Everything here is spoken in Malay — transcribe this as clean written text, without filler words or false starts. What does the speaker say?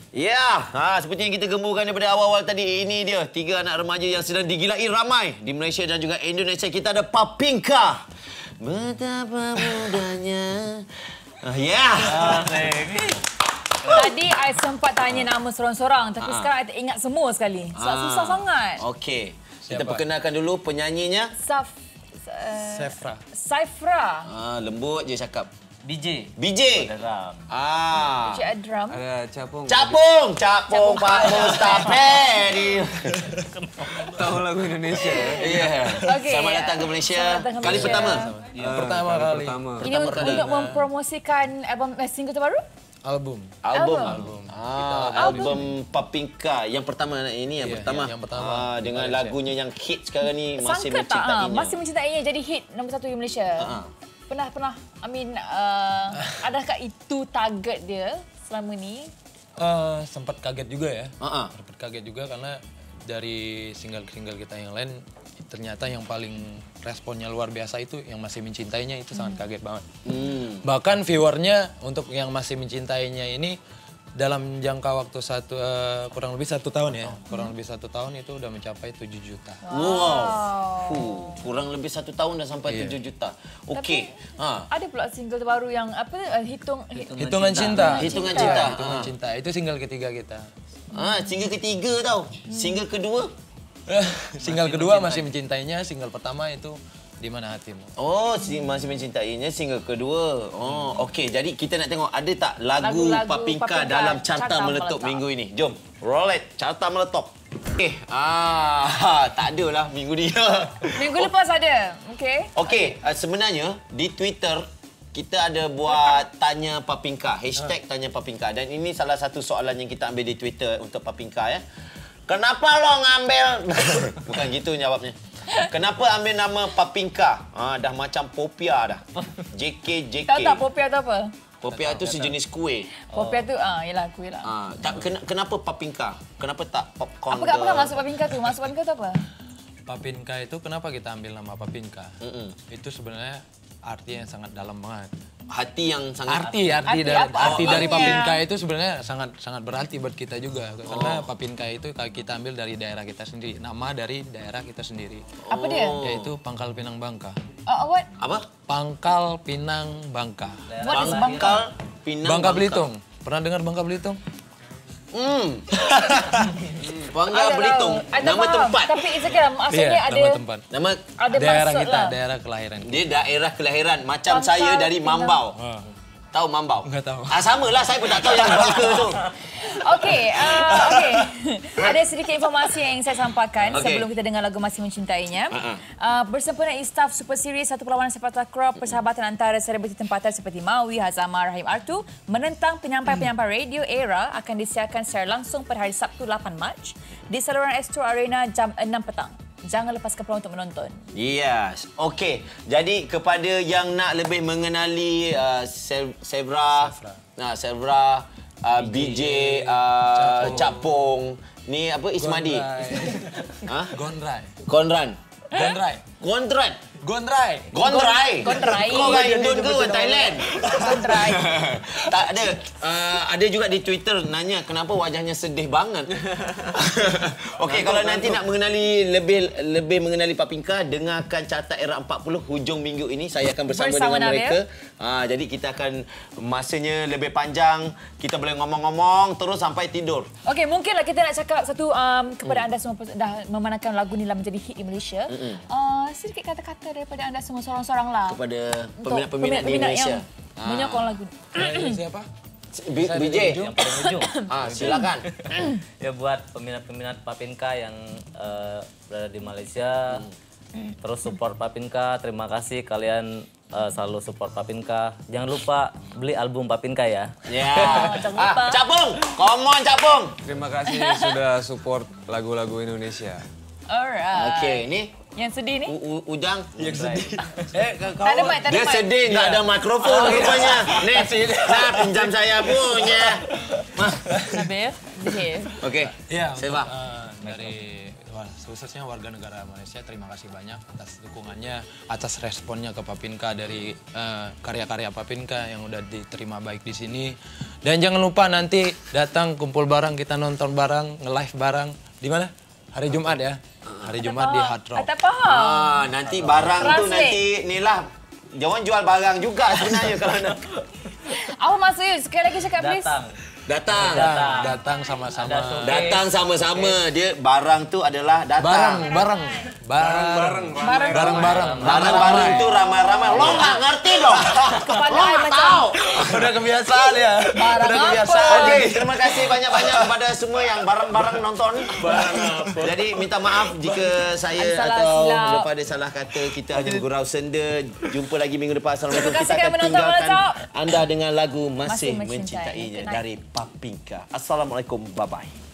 Ya, seperti yang kita gemburkan daripada awal-awal tadi, ini dia 3 anak remaja yang sedang digilai ramai di Malaysia dan juga Indonesia. Kita ada Papinka. Betapa mudanya. Tadi I sempat tanya nama seorang-seorang, tapi sekarang I tak ingat semua sekali. Sebab susah sangat. Okey. Kita perkenalkan dulu penyanyinya. Saifra. Lembut je cakap. BJ. Drum. Cik Drum. Ada Capung. Capung Pak Mustafedi. Tahu lagu Indonesia. Ya. Okey. Selamat datang ke Malaysia. Kali pertama. Pertama kali. Ini untuk mempromosikan album single terbaru? Album. Album Papinka yang pertama ini yang pertama. Yang pertama. Dengan lagunya yang hit sekarang ni, Masih Sangka tak Mencintainya. Masih Mencintainya jadi hit nombor 1 di Malaysia. Pernah. Adakah itu target dia selama ni? Sempat kaget juga ya. Uh-uh. Sempat kaget juga karena dari single-single kita yang lain ternyata yang paling responnya luar biasa itu yang Masih Mencintainya itu sangat kaget banget. Bahkan viewernya untuk yang Masih Mencintainya ini dalam jangka waktu kurang lebih 1 tahun ya. Kurang lebih 1 tahun itu udah mencapai 7 juta. Wow. Kurang lebih 1 tahun dah sampai 7 juta. Okey. Ada pula single terbaru yang Hitungan Cinta. Hitungan Cinta. Itu single ketiga kita. Single ketiga tau. Single kedua? Single kedua Masih Mencintainya, single pertama itu Di Mana Hatimu. Masih Mencintainya single kedua. Okey. Jadi kita nak tengok ada tak lagu Papinka dalam carta meletup minggu ini. Jom. Roll it. Carta meletup. Okey. Tak ada lah minggu ni. Minggu lepas ada. Okey. Sebenarnya di Twitter kita ada buat tanya Papinka. Hashtag tanya Papinka. Dan ini salah satu soalan yang kita ambil di Twitter untuk Papinka ya. Kenapa lo ngambil... Bukan gitu jawabnya. Kenapa ambil nama Papinka? Dah macam Popia dah. JK. Tahu tak Popia tu apa? Popia tu sejenis kuih. Popia tu, yelah kuih lah. Kenapa Papinka? Kenapa tak popcorn? Apakah maksud Papinka tu? Maksud Papinka tu apa? Papinka itu kenapa kita ambil nama Papinka? Itu sebenarnya arti yang sangat dalam banget. Hati yang sangat... Arti dari Papinka itu sebenarnya sangat berarti buat kita juga. Karena Papinka itu kita ambil dari daerah kita sendiri. Nama dari daerah kita sendiri. Apa dia? Yaitu Pangkal Pinang Bangka. What? Apa? Pangkal Pinang Bangka. What is Pangkal Pinang Bangka Belitung. Pernah dengar Bangka Belitung? Bangka Belitung. Nama tempat. Tapi maksudnya ada... Nama tempat. Nama daerah maksud kita, lah. daerah kelahiran. dia daerah kelahiran. Macam saya dari Mambau. Tahu Mambau? Enggak tahu. Samalah, saya pun tak tahu yang Bangka tu. Okey. Ada sedikit informasi yang ingin saya sampaikan sebelum kita dengar lagu Masih Mencintainya. Bersempena Istaf Super Series, satu perlawanan sepak takraw persahabatan antara selebriti tempatan seperti Mawi, Hazama, Rahim Artu menentang penyampai-penyampai radio Era akan disiarkan secara langsung pada hari Sabtu 8 Mac di saluran Astro Arena jam 6 petang. Jangan lepaskan peluang untuk menonton. Yes. Okey. Jadi kepada yang nak lebih mengenali Sevra, BJ, Capung, ni apa Ismadi? Gondran. Gondrai. Kau kan Indon ke orang Thailand? Gondrai. Tak ada. Ada juga di Twitter nanya kenapa wajahnya sedih banget. Okey, kalau nanti nak mengenali lebih mengenali Papinka, dengarkan Carta Era 40 hujung minggu ini. Saya akan bersama dengan mereka. Jadi kita akan masanya lebih panjang. Kita boleh ngomong-ngomong terus sampai tidur. Okey, mungkinlah kita nak cakap satu kepada anda semua dah memandangkan lagu ni lah menjadi hit di Malaysia. Sedikit kata-kata daripada anda semua seorang-seorang lah. Kepada peminat-peminat di Malaysia. Yang menyokong lagu ni. Siapa? BJ. Yang paling ujung. Silakan. Ya buat peminat-peminat Papinka yang berada di Malaysia. Terus support Papinka. Terima kasih kalian selalu support Papinka. Jangan lupa beli album Papinka ya. Capung. Come on Capung. Terima kasih sudah support lagu-lagu Indonesia. Alright. Okey, ni yang sedih ni? Ujang. Yang sedih. Tak ada mic, tak ada Dia mic. sedih, tak ada mikrofon rupanya. Ni, pinjam saya punya. Nabil, behave. Okey. Ya, Seva. dari khususnya warga negara Malaysia, terima kasih banyak atas dukungannya, atas responnya ke Papinka dari karya-karya Papinka yang udah diterima baik di sini. Dan jangan lupa nanti datang kumpul bareng, kita nonton bareng, nge-live bareng. Di mana? Hari Jumat ya. Hari Jumat di Hard Rock. Tak faham. Nanti barang tu nanti inilah. Jangan jual barang juga sebenarnya kalau nak. Apa maksudnya? Sekali lagi cakap please. Datang sama-sama. Datang sama-sama. Dia barang tu adalah datang. Bareng. Barang tu ramai-ramai. Lo nggak ngerti dong. Kepada Lo nggak macam tahu. Udah kebiasaan ya. barang Udah apa? kebiasaan. Okey, terima kasih banyak-banyak kepada semua yang bareng-bareng nonton. Jadi minta maaf jika saya Ada salah atau silap. lupa ada salah kata. Kita hanya gurau senda. Jumpa lagi minggu depan. Assalamualaikum. Terima kasih Kita akan kerana menonton tinggalkan Malam Talk. anda dengan lagu Masih Masih Mencintainya. Mencintainya Good night. dari Papinka. Assalamualaikum. Bye-bye.